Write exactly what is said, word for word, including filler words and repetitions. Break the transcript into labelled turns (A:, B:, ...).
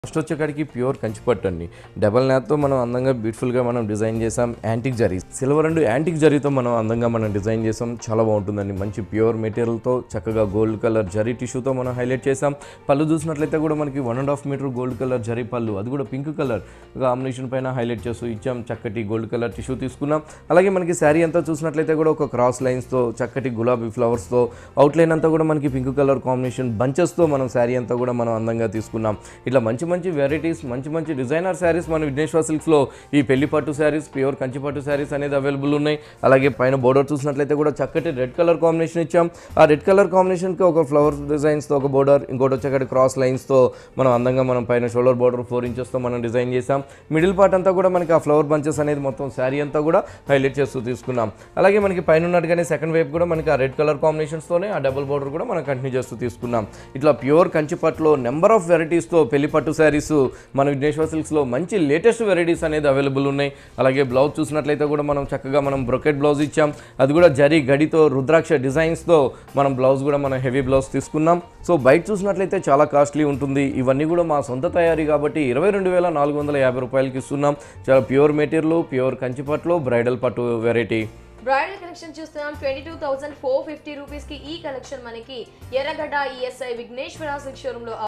A: First వచ్చేకాడికి pure Kanchi పట్టు అండి. Double నాత్తో మనం అందంగా బ్యూటిఫుల్గా మనం డిజైన్ చేసాం. Antique zari silver and antique జరీతో మనం అందంగా మనం డిజైన్ చేసాం. చాలా బాగుంటుందండి. మంచి ప్యూర్ మెటీరియల్తో చక్కగా గోల్డ్ కలర్ జరీ టిష్యూతో మనం హైలైట్ చేసాం. పళ్ళు చూసినట్లయితే కూడా మనకి one and half metre gold colour zari పళ్ళు, అది కూడా పింక్ కలర్ కాంబినేషన్ పైన హైలైట్ చేస్తూ ఇచ్చాం. చక్కటి గోల్డ్ కలర్ టిష్యూ తీసుకున్నాం. అలాగే మనకి శారీ అంతా చూసినట్లయితే కూడా ఒక క్రాస్ లైన్స్తో చక్కటి గులాబీ ఫ్లవర్స్తో అవుట్లైన్ అంతా కూడా మనకి పింక్ కలర్ కాంబినేషన్ బంచెస్తో మనం శారీ అంతా కూడా మనం అందంగా తీసుకున్నాం. ఇట్లా మంచి మంచి వెరైటీస్, మంచి మంచి డిజైనర్ శారీస్ మన విఘ్నేశ్వర సిల్క్స్లో ఈ పెళ్లి పట్టు శారీస్, ప్యూర్ కంచి పట్టు శారీస్ అనేది అవైలబుల్ ఉన్నాయి. అలాగే పైన బోర్డర్ చూసినట్లయితే కూడా చక్కటి రెడ్ కలర్ కాంబినేషన్ ఇచ్చాం. ఆ రెడ్ కలర్ కాంబినేషన్కి ఒక ఫ్లవర్ డిజైన్స్తో ఒక బోర్డర్, ఇంకోటి వచ్చేకటి క్రాస్ లైన్స్తో మనం అందంగా మనం పైన షోల్డర్ బోర్డర్ ఫోర్ ఇంచెస్తో మనం డిజైన్ చేసాం. మిడిల్ పార్ట్ అంతా కూడా మనకి ఆ ఫ్లవర్ బంచెస్ అనేది మొత్తం శారీ అంతా కూడా హైలైట్ చేస్తూ తీసుకున్నాం. అలాగే మనకి పైన ఉన్నట్టుగానే సెకండ్ వైపు కూడా మనకి ఆ రెడ్ కలర్ కాంబినేషన్స్తోనే ఆ డబుల్ బోర్డర్ కూడా మనం కంటిన్యూ చేస్తూ తీసుకున్నాం. ఇట్లా ప్యూర్ కంచి పట్టులో నెంబర్ ఆఫ్ వెరైటీస్తో పెళ్లి పట్టు శారీస్ మన విఘ్నేశ్వర సిల్క్స్లో మంచి లేటెస్ట్ వెరైటీస్ అనేది అవైలబుల్ ఉన్నాయి. అలాగే బ్లౌజ్ చూసినట్లయితే కూడా మనం చక్కగా మనం బ్రొకెట్ బ్లౌజ్ ఇచ్చాం. అది కూడా జరీ గడితో రుద్రాక్ష డిజైన్స్తో మనం బ్లౌజ్ కూడా మనం హెవీ బ్లౌజ్ తీసుకున్నాం. సో బయట చూసినట్లయితే చాలా కాస్ట్లీ ఉంటుంది. ఇవన్నీ కూడా మా సొంత తయారీ కాబట్టి ఇరవై రెండు వేల నాలుగు వందల యాభై రూపాయలకి ఇస్తున్నాం. చాలా ప్యూర్ మెటీరియల్, ప్యూర్ కంచి పట్టులో బ్రైడల్ పట్టు వెరైటీ.
B: బ్రైడల్ కలెక్షన్ చూస్తున్నాం. Twenty two thousand four fifty rupees కి ఈ కలెక్షన్ మనకి ఎర్రగడ్డ ఈఎస్ఐ విఘ్నేశ్వర సిల్క్ షోరూమ్ లో